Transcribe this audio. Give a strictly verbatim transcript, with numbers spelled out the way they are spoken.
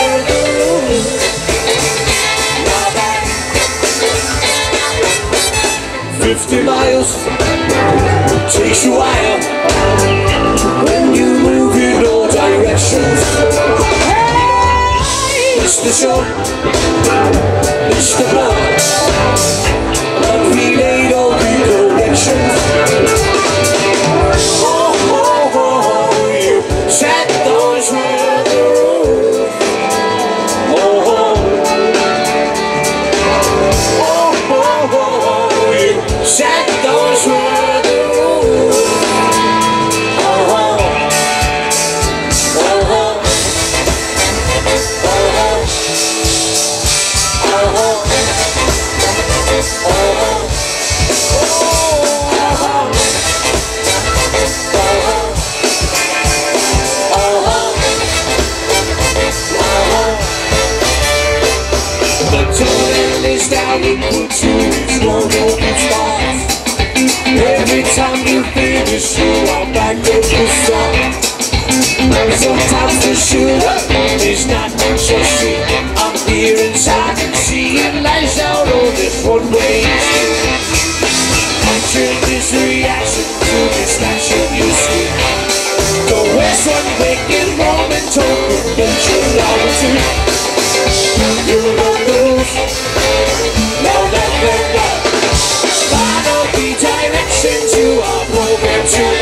share the room. Now that fifty miles takes a while when you move in all directions. Hey, Mister Show, Mister Blood, but we laid all the directions. Oh, oh, oh, you said those were the rules. Oh, oh, oh, oh, oh, you said those were the rules. Oh, oh, oh, oh, oh, oh, oh. Down equal to one open spots. Every time you finish, you are back at the start. Sometimes the shooter is not much to see. I'm here inside, seeing lights out on this one-way street. Picture this reaction to this flash of your skin. The west one wicked moment, total eventuality. You know the rules. Now let them know. Follow the directions you are programmed to.